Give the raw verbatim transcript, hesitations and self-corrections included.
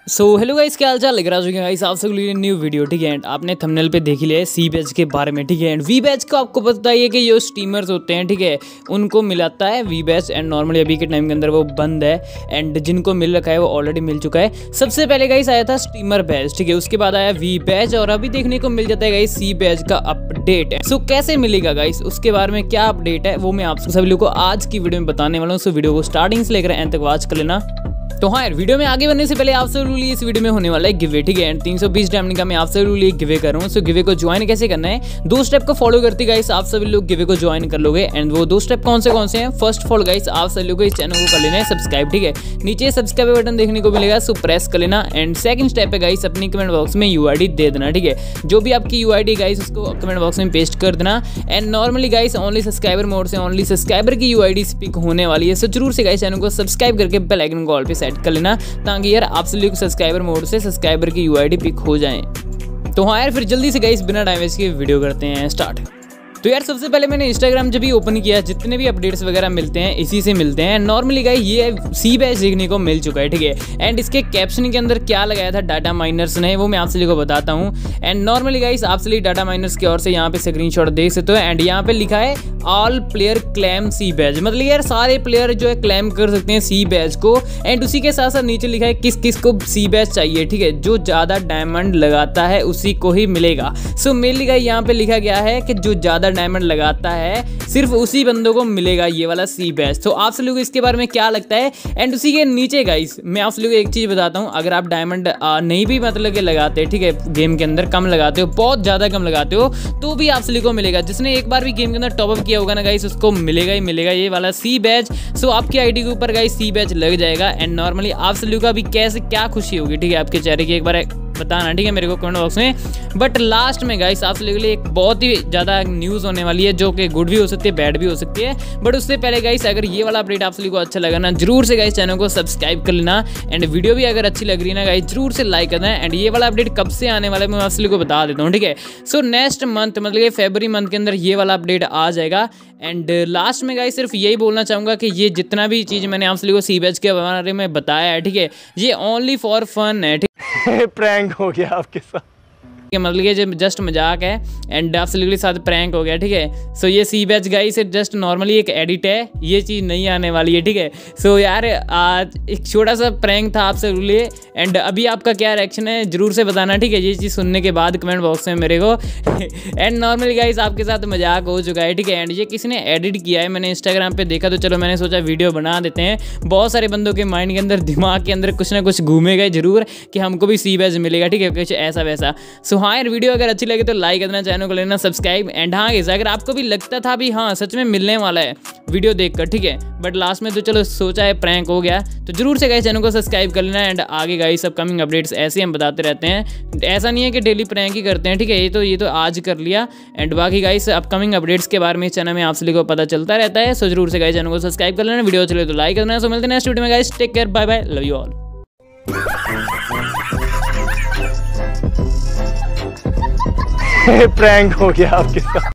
So hello guys, क्या हाल चाल लेकर आ चुके हैं गाइस आप सब लिए न्यू वीडियो। ठीक है, एंड आपने थंबनेल पे देख ही लिया है सी बैच के बारे में। ठीक है, एंड वी बैच का आपको पता ही है कि जो स्ट्रीमर्स होते हैं, ठीक है, उनको मिलाता है वी बैच। एंड नॉर्मली अभी के टाइम के अंदर वो बंद है, एंड जिनको मिल रखा है वो ऑलरेडी मिल चुका है। सबसे पहले गाइस आया था स्ट्रीमर बैच, ठीक है, उसके बाद आया वी बैच, और अभी देखने को मिल जाता है गाइस सी बैच का अपडेट है। सो कैसे मिलेगा गाइस, उसके बारे में क्या अपडेट है वो मैं आप सभी लोगों को आज की वीडियो में बताने वाला हूँ। सो वीडियो को स्टार्टिंग से लेकर एंड तक वॉच कर लेना। तो हाँ यार, वीडियो में आगे बढ़ने से पहले आप सब लिए इस वीडियो में होने वाला है गिवे, ठीक है, एंड तीन सौ बीस डायमंड का मैं आप सब लिए गिवे कर रहा हूँ। सो गिवे को ज्वाइन कैसे करना है, दो स्टेप को फॉलो करते गाइस आप सभी लोग गिवे को ज्वाइन कर लोगे। एंड वो दो स्टेप कौन से कौन से हैं, फर्स्ट ऑफ ऑल गाइस आप सभी लोग को इस चैनल को कर लेना है सब्सक्राइब, ठीक है, नीचे सब्सक्राइब बटन देखने को मिलेगा, सो प्रेस कर लेना। एंड सेकंड स्टेप है गाइस अपनी कमेंट बॉक्स में यूआईडी दे देना, ठीक है, जो भी आपकी यूआईडी गाइस उसको कमेंट बॉक्स में पेस्ट कर देना। And normally guys only subscriber mode से ओनली सब्सक्राइबर की यूआईडी स्पीक होने वाली है। सो जरूर से गाइस चैनल को सब्सक्राइब करके बेल आइकन को ऑल पे सेट कर लेना, ताकि यार आप सभी को सब्सक्राइबर मोड से सब्सक्राइबर की यूआईडी पिक हो जाए। तो हाँ यार, फिर जल्दी से गाइस बिना टाइम वेस्ट के वीडियो करते हैं स्टार्ट। तो यार सबसे पहले मैंने इंस्टाग्राम जब भी ओपन किया, जितने भी अपडेट्स वगैरह मिलते हैं इसी से मिलते हैं। नॉर्मली गाइस ये सी बैच देखने को मिल चुका है, ठीक है, एंड इसके कैप्शन के अंदर क्या लगाया था डाटा माइनर्स ने वो मैं आप सभी को बताता हूँ। एंड नॉर्मली गाइस आप सभी डाटा माइनर्स की ओर से यहाँ पे स्क्रीनशॉट देख सकते हो। एंड यहाँ पे लिखा है all player claim C batch, मतलब यार सारे प्लेयर जो है क्लेम कर सकते हैं सी बैच को। एंड उसी के साथ साथ नीचे लिखा है किस किस को सी बैच चाहिए, ठीक है, जो ज़्यादा डायमंड लगाता है उसी को ही मिलेगा। सो मेनली गाइस यहाँ पे लिखा गया है कि जो ज़्यादा डायमंड लगाता है सिर्फ उसी बंदों को मिलेगा ये वाला सी बैच। तो आप सभी को इसके बारे में क्या लगता है। एंड उसी के नीचे गाइस मैं आप सभी को एक चीज़ बताता हूँ, अगर आप डायमंड नहीं भी मतलब कि लगाते, ठीक है, गेम के अंदर कम लगाते हो, बहुत ज़्यादा कम लगाते हो, तो भी आप सभी को मिलेगा। जिसने एक बार भी गेम के अंदर टॉपअप किया होगा ना गाइस उसको मिलेगा ही मिलेगा ये वाला सी बैच। सो आपकी आईडी के ऊपर गाइस सी बैच लग जाएगा। एंड नॉर्मली आप सभी का भी कैसे क्या खुशी होगी, ठीक है, आपके चेहरे की एक बार बताना, ठीक है, मेरे को कमेंट बॉक्स में। बट लास्ट में गाइस आप सभी के लिए एक बहुत ही ज़्यादा न्यूज़ होने वाली है, जो कि गुड भी हो सकती है बैड भी हो सकती है। बट उससे पहले गाइस अगर ये वाला अपडेट आप सभी को अच्छा लगा ना, जरूर से गाइस चैनल को सब्सक्राइब कर लेना। एंड वीडियो भी अगर अच्छी लग रही है ना गाइस जरूर से लाइक करना। एंड ये वाला अपडेट कब से आने वाला है मैं आप सभी को बता देता हूँ, ठीक है। सो नेक्स्ट मंथ मतलब कि फरवरी मंथ के अंदर ये वाला अपडेट आ जाएगा। एंड लास्ट में गाइस सिर्फ यही बोलना चाहूँगा कि ये जितना भी चीज़ मैंने आप सभी को सी बैच के बारे में बताया है, ठीक है, ये ओनली फॉर फन है, ठीक प्रैंक हो गया आपके साथ, मतलब ये जो जस्ट मजाक है। एंड आप सभी के साथ प्रैंक हो गया, ठीक है। सो ये C batch guys just normally एक एडिट है, ये चीज़ नहीं आने वाली है, ठीक है। सो यार आज एक छोटा सा प्रैंक था आप सभी लिए। एंड अभी आपका क्या रिएक्शन है जरूर से बताना, ठीक है, ये चीज़ सुनने के बाद कमेंट बॉक्स में मेरे को। एंड नॉर्मली गाइस आपके साथ मजाक हो चुका है, ठीक है, एंड ये किसी ने एडिट किया है, मैंने इंस्टाग्राम पर देखा, तो चलो मैंने सोचा वीडियो बना देते हैं। बहुत सारे बंदों के माइंड के अंदर दिमाग के अंदर कुछ ना कुछ घूमेगा जरूर कि हमको भी सी बैच मिलेगा, ठीक है, कुछ ऐसा वैसा। सो हाँ यार, वीडियो अगर अच्छी लगे तो लाइक करना, चैनल को लेना सब्सक्राइब। एंड हाँ गाइस अगर आपको भी लगता था भी हाँ सच में मिलने वाला है वीडियो देखकर, ठीक है, बट लास्ट में तो चलो सोचा है प्रैंक हो गया, तो जरूर से गाइस चैनल को सब्सक्राइब कर लेना। एंड आगे गाइस अपकमिंग अपडेट्स ऐसे हम बताते रहते हैं, ऐसा नहीं है कि डेली प्रैंक ही करते हैं, ठीक है, ये तो ये तो आज कर लिया। एंड बाकी गाइस अपकमिंग अपडेट्स के बारे में इस चैनल में आप सभी को पता चलता रहता है। सो जरूर से गाइस चैनल को सब्सक्राइब कर लेना, वीडियो चले तो लाइक करना। सो मिलते हैं नेक्स्ट वीडियो में guys, take care, bye bye, love you all. Prank हो गया आपके साथ।